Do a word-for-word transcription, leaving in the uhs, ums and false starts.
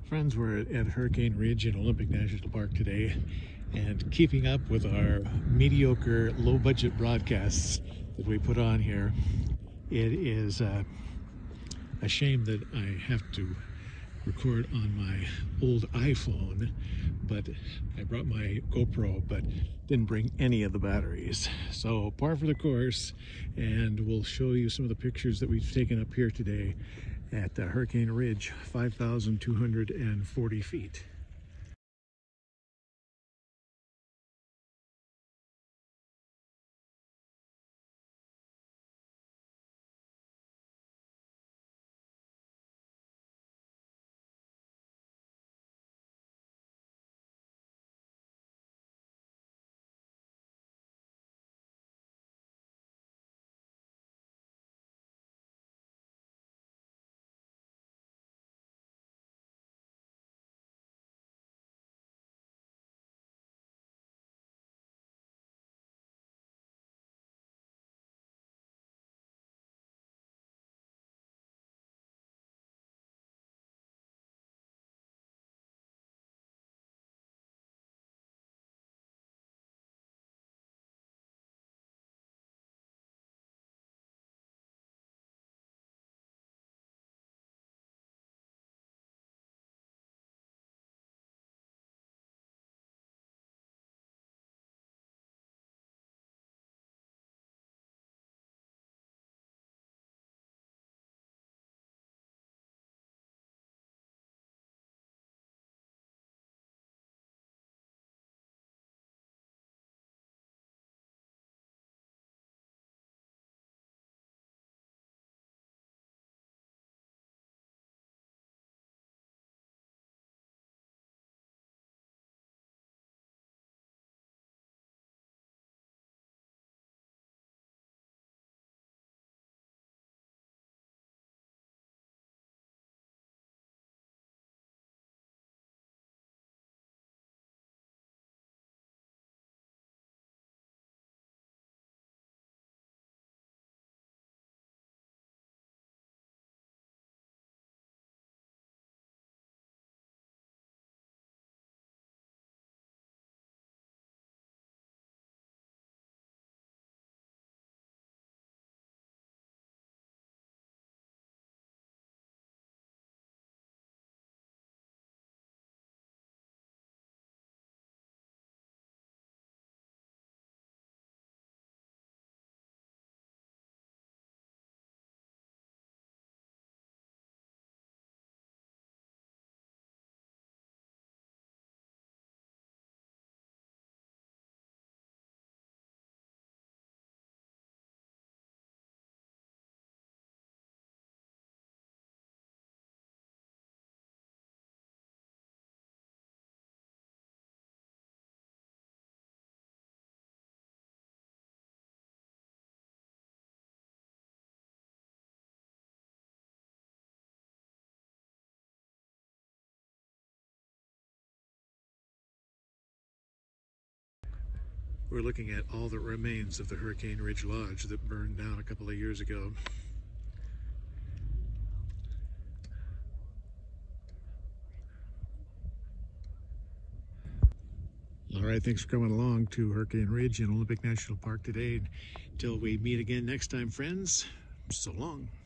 Friends, we're at, at Hurricane Ridge in Olympic National Park today, and keeping up with our mediocre low-budget broadcasts that we put on here. It is uh, a shame that I have to record on my old iPhone, but I brought my GoPro but didn't bring any of the batteries. So par for the course, and we'll show you some of the pictures that we've taken up here today at uh, Hurricane Ridge, five thousand two hundred forty feet. We're looking at all the remains of the Hurricane Ridge Lodge that burned down a couple of years ago. All right, thanks for coming along to Hurricane Ridge in Olympic National Park today. Until we meet again next time, friends, so long.